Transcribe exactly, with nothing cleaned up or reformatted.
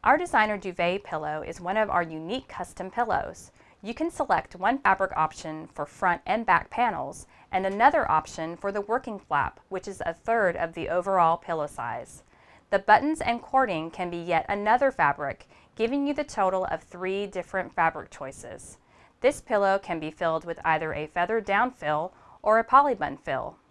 Our designer duvet pillow is one of our unique custom pillows. You can select one fabric option for front and back panels and another option for the working flap, which is a third of the overall pillow size. The buttons and cording can be yet another fabric, giving you the total of three different fabric choices. This pillow can be filled with either a feather down fill or a polybund fill.